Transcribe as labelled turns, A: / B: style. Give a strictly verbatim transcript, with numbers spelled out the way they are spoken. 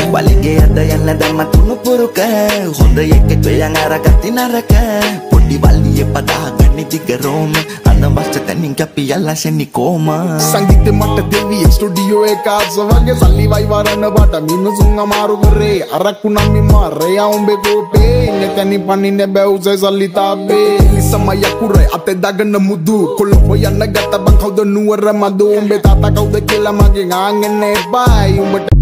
A: වලිගේ අත යන්න දැම්ම තුණු පුරුක හොඳ එකෙක් වෙයන් අරගත්ති නරක පොඩි වලියේ පදාගන්න දිගරෝම අනවශ්‍ය තැනින් කැපි යල්ලාසෙනි කොම
B: සංගීත මට දෙවි ස්ටුඩියෝ එක ආසවගේ සල්ලි වයි වරන්න බට මිනිසුන් අමාරු කරේ අරක්කු නම් මිමාරේ උඹේ කෝපේ ඉන්නේ තනි පනින්නේ බැවුසේ සල්ලි තාබේ ලිසමය කුරේ අතේ දාගන්න මුදු කොළඹ යන්න ගත්ත බං කවුද නුවර මදු උඹේ තාත්තා කවුද කියලා මගෙන් ආන් එන්න එපායි උඹට